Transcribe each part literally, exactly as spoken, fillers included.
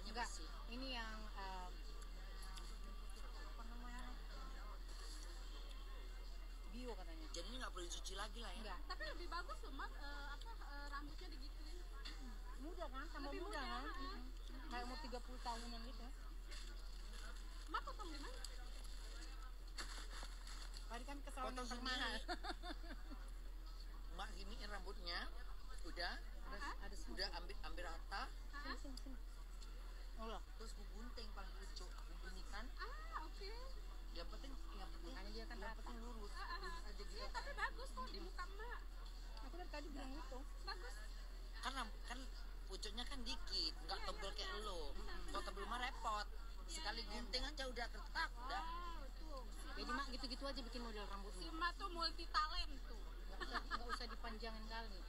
rambutnya Enggak, bersih. ini yang uh, apa namanya? Bio katanya. Jadi ini nggak perlu dicuci lagi lah ya. Enggak. Tapi lebih bagus loh Mat, eh, apa eh, rambutnya digituin. Muda kan, tambah Lebih muda, muda, kan. ha. Mm-mm. Kayak umur tiga puluh tahunan gitu. Mak potong di mana? Tadi kan kesalahan Potong yang termahal. sendiri. Mak giniin rambutnya, udah, ada ada semua. udah ambil ambil rata, Sini, sini, sini. Oh loh, terus bu gunting paling lucu, bu ginikan. Ah, oke. Yang penting, yang penting, makanya dia kan yang rata. penting lurus, Ah, ah, lurus ah. aja gitu. Iya, tapi bagus kok di muka Mak. Aku dari tadi bilang gitu. Bagus. Kan ram- kan pucuknya kan dikit, nggak Iya, tebel iya, kayak benar. lo. Benar, Kalau benar. tebel mah repot. Sekali gunting aja udah tetap, udah. Oh, tuh. Si Jadi mak gitu-gitu aja bikin model Si rambutnya. Mak tuh multi talent tuh. Nggak usah, nggak usah dipanjangin kali.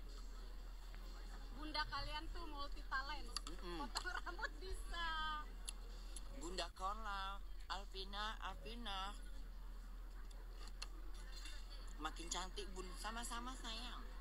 Bunda kalian tuh multi talent. Mm-mm. Potong rambut bisa. Bunda Korla, Alvina, Alvina. Makin cantik bun, sama-sama sayang.